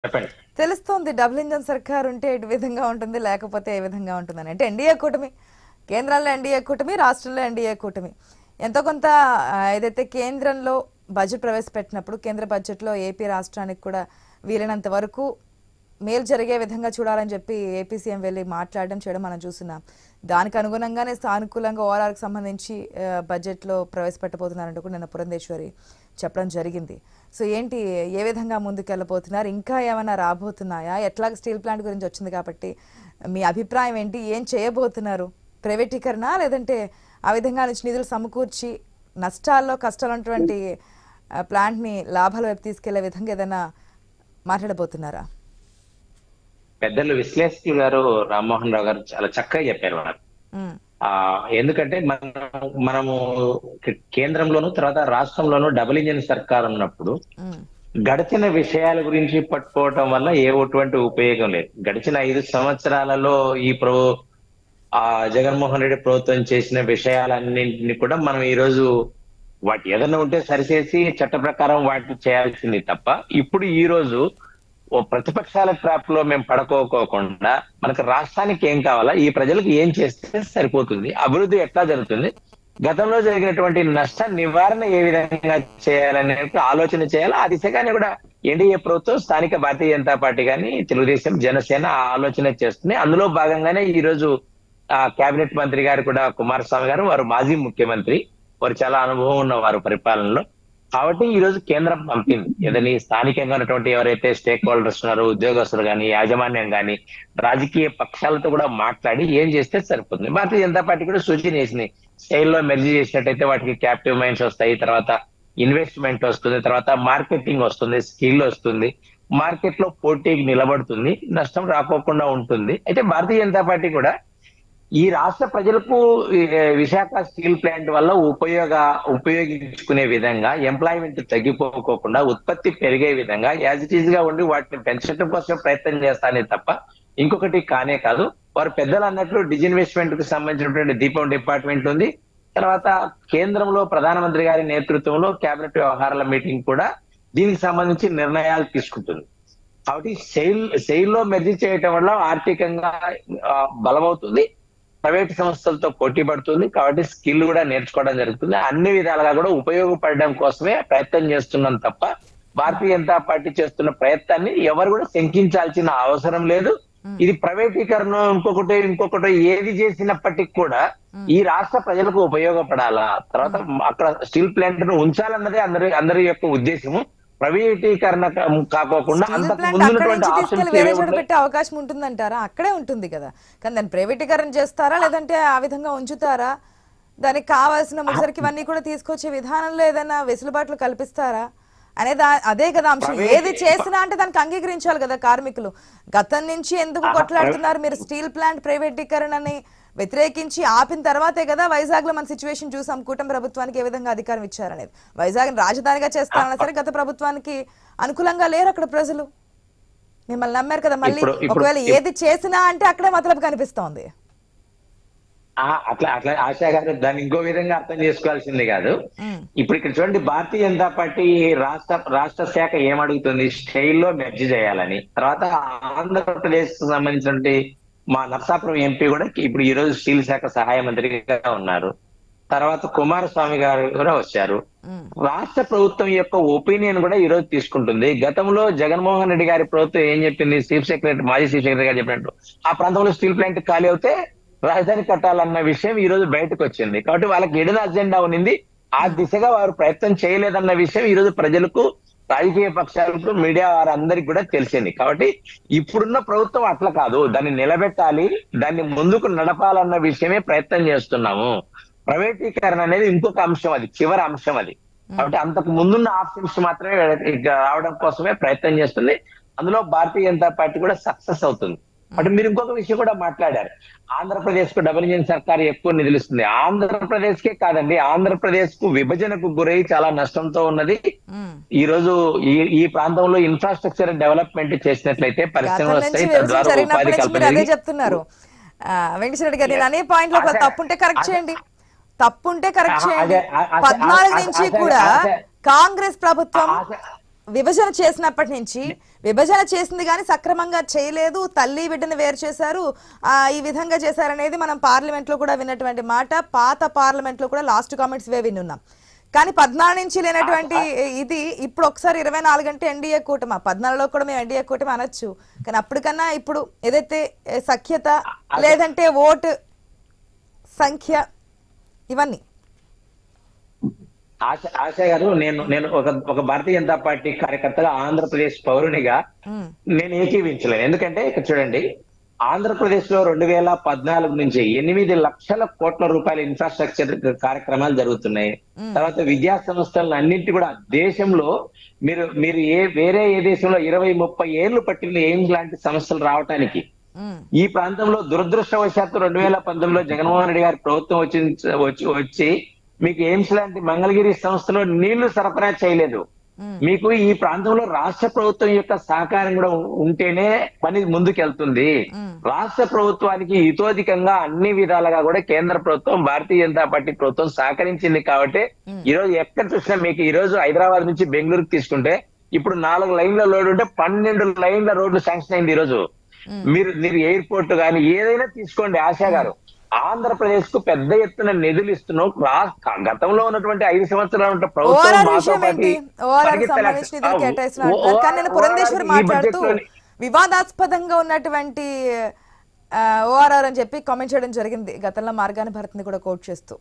చెప్పండి. తెలుస్తోంది double engine సర్కార్ ఉంటే ఏ విధంగా ఉంటుంది, లేకపోతే ఏ విధంగా ఉంటుందని. అంటే ఎన్డీఏ కూటమి, కేంద్రంలో ఎన్డీఏ కూటమి, రాష్ట్రంలో ఎన్డీఏ కూటమి ఎంతో కొంత ఏదైతే కేంద్రంలో బడ్జెట్ ప్రవేశపెట్టినప్పుడు కేంద్ర బడ్జెట్లో ఏపీ రాష్ట్రానికి కూడా వీలైనంత వరకు మేలు జరిగే విధంగా చూడాలని చెప్పి ఏపీ సీఎం వెళ్ళి మాట్లాడడం చేయడం మనం చూస్తున్నాం. దానికి అనుగుణంగానే సానుకూలంగా ఓఆర్ఆర్కి సంబంధించి బడ్జెట్లో ప్రవేశపెట్టబోతున్నారంటూ కూడా నిన్న పురంధేశ్వరి చెప్పడం జరిగింది. సో ఏంటి, ఏ విధంగా ముందుకెళ్ళబోతున్నారు, ఇంకా ఏమైనా రాబోతున్నాయా? ఎట్లాగ స్టీల్ ప్లాంట్ గురించి వచ్చింది కాబట్టి మీ అభిప్రాయం ఏంటి? ఏం చేయబోతున్నారు? ప్రైవేటీకరణ, లేదంటే ఆ విధంగా నుంచి నిధులు సమకూర్చి నష్టాల్లో కష్టాలు ఉన్నటువంటి ప్లాంట్ని లాభాల వైపు తీసుకెళ్లే విధంగా ఏదైనా మాట్లాడబోతున్నారా? పెద్దలు విశ్లేషకులు గారు రామ్మోహన్ రావు గారు చాలా చక్కగా చెప్పారు మనకు. ఎందుకంటే మనము కేంద్రంలోను తర్వాత రాష్ట్రంలోను డబుల్ ఇంజిన్ సర్కార్ ఉన్నప్పుడు గడిచిన విషయాల గురించి పట్టుకోవటం వల్ల ఎటువంటి ఉపయోగం లేదు. గడిచిన 5 సంవత్సరాలలో జగన్మోహన్ రెడ్డి ప్రభుత్వం చేసిన విషయాలన్నింటినీ కూడా మనం ఈ రోజు వాటి ఏదైనా ఉంటే సరిచేసి చట్ట ప్రకారం వాటిని చేయాల్సింది తప్ప, ఇప్పుడు ఈ రోజు ఓ ప్రతిపక్షాల ట్రాప్ లో మేము పడుకోకుండా మనకు రాష్ట్రానికి ఏం కావాలా, ఈ ప్రజలకు ఏం చేస్తే సరిపోతుంది, అభివృద్ధి ఎట్లా జరుగుతుంది, గతంలో జరిగినటువంటి నష్ట నివారణ ఏ విధంగా చేయాలనే ఆలోచన చేయాలి. ఆ దిశగానే కూడా ఎన్డీఏ ప్రభుత్వం, స్థానిక భారతీయ జనతా పార్టీ కానీ తెలుగుదేశం, జనసేన ఆలోచన చేస్తుంది. అందులో భాగంగానే ఈ రోజు కేబినెట్ మంత్రి గారు కూడా కుమారస్వామి గారు, వారు మాజీ ముఖ్యమంత్రి, వారు చాలా అనుభవం ఉన్న వారు పరిపాలనలో. కాబట్టి ఈ రోజు కేంద్రం పంపింది ఏదని స్థానికంగా ఉన్నటువంటి ఎవరైతే స్టేక్ హోల్డర్స్ ఉన్నారో, ఉద్యోగస్తులు కానీ, యాజమాన్యం కానీ, రాజకీయ పక్షాలతో కూడా మాట్లాడి ఏం చేస్తే సరిపోతుంది. భారతీయ జనతా పార్టీ కూడా సూచన చేసింది, స్టైల్లో మెర్జ్ చేసినట్టయితే వాటికి క్యాపిటివ్ మైన్స్ వస్తాయి, తర్వాత ఇన్వెస్ట్మెంట్ వస్తుంది, తర్వాత మార్కెటింగ్ వస్తుంది, స్కిల్ వస్తుంది, మార్కెట్ లో పోటీకి నిలబడుతుంది, నష్టం రాకోకుండా ఉంటుంది. అయితే భారతీయ జనతా పార్టీ కూడా ఈ రాష్ట్ర ప్రజలకు విశాఖ స్టీల్ ప్లాంట్ వల్ల ఉపయోగించుకునే విధంగా, ఎంప్లాయ్మెంట్ తగ్గిపోకోకుండా ఉత్పత్తి పెరిగే విధంగా యాజ్ ఇట్ ఈజ్ గా ఉండి వాటిని పెంచడం కోసం ప్రయత్నం చేస్తానే తప్ప ఇంకొకటి కానే కాదు. వారు పెద్దలు అన్నట్లు డిజిన్వెస్ట్మెంట్ కు సంబంధించినటువంటి దీపం డిపార్ట్మెంట్ ఉంది. తర్వాత కేంద్రంలో ప్రధానమంత్రి గారి నేతృత్వంలో కేబినెట్ వ్యవహారాల మీటింగ్ కూడా దీనికి సంబంధించి నిర్ణయాలు తీసుకుంటుంది. కాబట్టి సెయిల్ లో మెర్జీ చేయటం వల్ల ఆర్థికంగా బలమవుతుంది, ప్రైవేట్ సంస్థలతో పోటీ పడుతుంది. కాబట్టి స్కిల్ కూడా నేర్చుకోవడం జరుగుతుంది. అన్ని విధాలుగా కూడా ఉపయోగపడడం కోసమే ప్రయత్నం చేస్తున్నాం తప్ప భారతీయ జనతా పార్టీ చేస్తున్న ప్రయత్నాన్ని ఎవరు కూడా శంకించాల్సిన అవసరం లేదు. ఇది ప్రైవేటీకరణ ఇంకొకటి ఏది చేసినప్పటికీ కూడా ఈ రాష్ట్ర ప్రజలకు ఉపయోగపడాలా, తర్వాత అక్కడ స్టీల్ ప్లాంట్ ను ఉంచాలన్నదే అందరి యొక్క ఉద్దేశము. ప్రైవేటీకరణ కాకోకుండా అంతకు ముందు వేరే చోట పెట్టే అవకాశం ఉంటుందంటారా? అక్కడే ఉంటుంది కదా, కానీ దాన్ని ప్రైవేటీకరణ చేస్తారా, లేదంటే ఆ విధంగా ఉంచుతారా? దానికి కావాల్సిన ముసరికి ఇవన్నీ కూడా తీసుకొచ్చే విధానంలో ఏదైనా వెసులుబాట్లు కల్పిస్తారా అనేది అదే కదా అంశం. ఏది చేసినా అంటే దానికి అంగీకరించాలి కదా కార్మికులు. గతం నుంచి ఎందుకు కొట్లాడుతున్నారు మీరు? స్టీల్ ప్లాంట్ ప్రైవేటీకరణని వ్యతిరేకించి ఆపిన తర్వాతే కదా వైజాగ్ లో మన సిచ్యువేషన్ చూసాం. కూటమి ప్రభుత్వానికి ఏ విధంగా అధికారం ఇచ్చారనేది. వైజాగ్ రాజధానిగా చేస్తారన్నా సరే గత ప్రభుత్వానికి అనుకూలంగా లేరు అక్కడ ప్రజలు. మిమ్మల్ని నమ్మారు కదా. మళ్ళీ ఒకవేళ ఏది చేసినా అంటే అక్కడే మతలబు కనిపిస్తోంది. అట్లా ఆశా గారు దాన్ని ఇంకో విధంగా అర్థం చేసుకోవాల్సింది కాదు. ఇప్పుడు ఇక్కడ చూడండి, భారతీయ జనతా పార్టీ రాష్ట్ర శాఖ ఏమడుగుతుంది, స్టైల్లో మెర్జ్ చేయాలని. తర్వాత ఆంధ్రప్రదేశ్ కు సంబంధించిన మా నర్సాపురం ఎంపీ కూడా ఇప్పుడు ఈ రోజు స్టీల్ శాఖ సహాయ మంత్రిగా ఉన్నారు. తర్వాత కుమారస్వామి గారు కూడా వచ్చారు. రాష్ట్ర ప్రభుత్వం యొక్క ఒపీనియన్ కూడా ఈ రోజు తీసుకుంటుంది. గతంలో జగన్మోహన్ రెడ్డి గారి ప్రభుత్వం ఏం చెప్పింది, మాజీ చీఫ్ సెక్రటరీ గారు చెప్పినట్టు ఆ ప్రాంతంలో స్టీల్ ప్లాంట్ ఖాళీ అవుతే రాజధాని కట్టాలన్న విషయం ఈ రోజు బయటకు వచ్చింది. కాబట్టి వాళ్ళకి ఎడన అజెండా ఉన్నింది, ఆ దిశగా వారు ప్రయత్నం చేయలేదన్న విషయం ఈ రోజు ప్రజలకు, రాజకీయ పక్షాలకు, మీడియా వారందరికీ కూడా తెలిసింది. కాబట్టి ఇప్పుడున్న ప్రభుత్వం అట్లా కాదు, దాన్ని నిలబెట్టాలి, దాన్ని ముందుకు నడపాలన్న విషయమే ప్రయత్నం చేస్తున్నాము. ప్రైవేటీకరణ అనేది ఇంకొక అంశం, అది చివరి అంశం అది. కాబట్టి అంతకు ముందున్న ఆప్షన్స్ మాత్రమే రావడం కోసమే ప్రయత్నం చేస్తుంది. అందులో భారతీయ జనతా పార్టీ కూడా సక్సెస్ అవుతుంది. అంటే మీరు ఇంకొక విషయం కూడా మాట్లాడారు, ఆంధ్రప్రదేశ్ కు డబుల్ ఇంజిన్ సర్కార్ ఎక్కువ నిధులు ఇస్తుంది. ఆంధ్రప్రదేశ్ కే కాదండి, ఆంధ్రప్రదేశ్ కు విభజనకు గురై చాలా నష్టంతో ఉన్నది. ఈ రోజు ఈ ప్రాంతంలో ఇన్ఫ్రాస్ట్రక్చర్ డెవలప్మెంట్ చేసినట్లయితే పరిశ్రమలు వస్తాయి, తద్వారా ఉపాధి కల్పన. చెప్తున్నారు వెంకటరెడ్డి గారు, నేను అనే పాయింట్ లో తప్పుంటే కరెక్ట్ చేయండి. 14 నుంచి కూడా కాంగ్రెస్ ప్రభుత్వం విభజన చేసినప్పటి నుంచి విభజన చేసింది కానీ సక్రమంగా చేయలేదు, తల్లి బిడ్డను వేరు చేశారు, ఈ విధంగా చేశారనేది మనం పార్లమెంట్ లో కూడా విన్నటువంటి మాట. పాత పార్లమెంట్ లో కూడా లాస్ట్ కామెంట్స్ వినున్నాం. కానీ 14 నుంచి లేనటువంటి ఇది ఇప్పుడు ఒకసారి 24 అంటే ఎన్డీఏ కూటమి, 14లో కూడా మేము ఎన్డీఏ కూటమి అనొచ్చు. కానీ అప్పటికన్నా ఇప్పుడు ఏదైతే సఖ్యత లేదంటే ఓటు సంఖ్య ఇవన్నీ. ఆశ గారు, నేను ఒక భారతీయ జనతా పార్టీ కార్యకర్తగా, ఆంధ్రప్రదేశ్ పౌరునిగా నేను ఏకీవించలేను. ఎందుకంటే ఇక్కడ చూడండి, ఆంధ్రప్రదేశ్ లో 2014 నుంచి 8 లక్షల కోట్ల రూపాయల ఇన్ఫ్రాస్ట్రక్చర్ కార్యక్రమాలు జరుగుతున్నాయి. తర్వాత విద్యా సంస్థలను అన్నింటి కూడా దేశంలో మీరు వేరే ఏ దేశంలో 20-30 ఏళ్లు పట్టిన ఎయిమ్స్ లాంటి సంస్థలు రావటానికి ఈ ప్రాంతంలో దురదృష్టవశాత్తు 2019లో జగన్మోహన్ రెడ్డి గారి ప్రభుత్వం వచ్చి మీకు ఎయిమ్స్ లాంటి మంగళగిరి సంస్థలో నీళ్లు సరఫరా చేయలేదు. మీకు ఈ ప్రాంతంలో రాష్ట్ర ప్రభుత్వం యొక్క సహకారం కూడా ఉంటేనే పని ముందుకెళ్తుంది. రాష్ట్ర ప్రభుత్వానికి హితోధికంగా అన్ని విధాలుగా కూడా కేంద్ర ప్రభుత్వం, భారతీయ జనతా పార్టీ ప్రభుత్వం సహకరించింది. కాబట్టి ఈ రోజు ఎక్కడ చూసినా మీకు ఈ రోజు హైదరాబాద్ నుంచి బెంగళూరుకి తీసుకుంటే ఇప్పుడు 4 లైన్ల రోడ్డు ఉంటే 12 లైన్ల రోడ్లు శాంక్షన్ అయింది. ఈ రోజు మీరు ఎయిర్పోర్ట్ కానీ ఏదైనా తీసుకోండి. ఆశా గారు, ఆంధ్రప్రదేశ్ కు పెద్ద ఎత్తున నిధులు ఇస్తున్నాం. గతంలో ఉన్నటువంటి 5 సంవత్సరాలు వివాదాస్పదంగా ఉన్నటువంటి ఓఆర్ఆర్ అని చెప్పి కామెంట్ చేయడం జరిగింది గతంలో మార్గాని భరత్ని కూడా కోట్ చేస్తూ.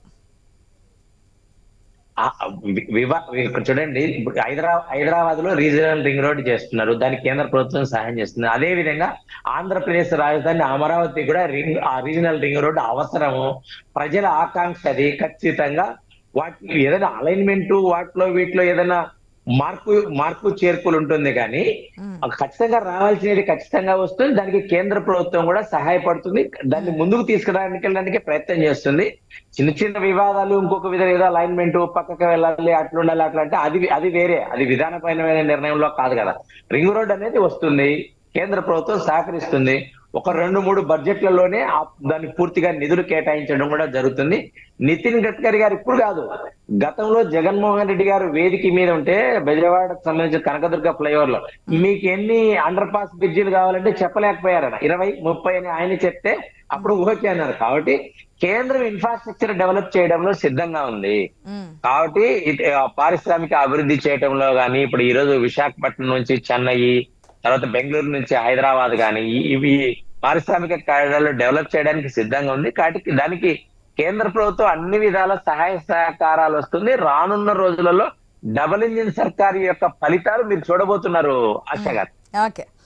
చూడండి, హైదరాబాద్ లో రీజనల్ రింగ్ రోడ్ చేస్తున్నారు, దానికి కేంద్ర ప్రభుత్వం సహాయం చేస్తుంది. అదే విధంగా ఆంధ్రప్రదేశ్ రాజధాని అమరావతి కూడా ఆ రీజనల్ రింగ్ రోడ్ అవసరము, ప్రజల ఆకాంక్ష. అది ఖచ్చితంగా వాటి ఏదైనా అలైన్మెంట్ వీటిలో ఏదైనా మార్పు చేర్పులు ఉంటుంది, కానీ ఖచ్చితంగా రావాల్సినది ఖచ్చితంగా వస్తుంది. దానికి కేంద్ర ప్రభుత్వం కూడా సహాయపడుతుంది, దాన్ని ముందుకు తీసుకురావడానికి ప్రయత్నం చేస్తుంది. చిన్న వివాదాలు, ఇంకొక విధంగా ఏదో అలైన్మెంట్ పక్కకి వెళ్ళాలి, అట్లుండాలి, అట్లా అంటే అది వేరే, అది విధానపరమైన నిర్ణయంలో కాదు కదా. రింగ్ రోడ్ అనేది వస్తుంది, కేంద్ర ప్రభుత్వం సహకరిస్తుంది. ఒక 2-3 బడ్జెట్లలోనే దాన్ని పూర్తిగా నిధులు కేటాయించడం కూడా జరుగుతుంది. నితిన్ గడ్కరీ గారు ఇప్పుడు కాదు, గతంలో జగన్మోహన్ రెడ్డి గారు వేదిక మీద ఉంటే బెజవాడకు సంబంధించిన కనకదుర్గ ఫ్లైఓవర్ లో మీకు ఎన్ని అండర్ పాస్ బ్రిడ్జిలు కావాలంటే చెప్పలేకపోయారన్న, 20-30 అని ఆయన చెప్తే అప్పుడు ఓకే అన్నారు. కాబట్టి కేంద్రం ఇన్ఫ్రాస్ట్రక్చర్ డెవలప్ చేయడంలో సిద్ధంగా ఉంది. కాబట్టి పారిశ్రామిక అభివృద్ధి చేయడంలో కానీ, ఇప్పుడు ఈ రోజు విశాఖపట్నం నుంచి చెన్నై, తర్వాత బెంగళూరు నుంచి హైదరాబాద్ కానీ ఇవి పారిశ్రామిక కారిడార్లు డెవలప్ చేయడానికి సిద్ధంగా ఉంది. కాబట్టి దానికి కేంద్ర ప్రభుత్వం అన్ని విధాల సహాయ సహకారాలు వస్తుంది. రానున్న రోజులలో డబుల్ ఇంజిన్ సర్కార్ యొక్క ఫలితాలు మీరు చూడబోతున్నారు ఆశా గారు. ఓకే.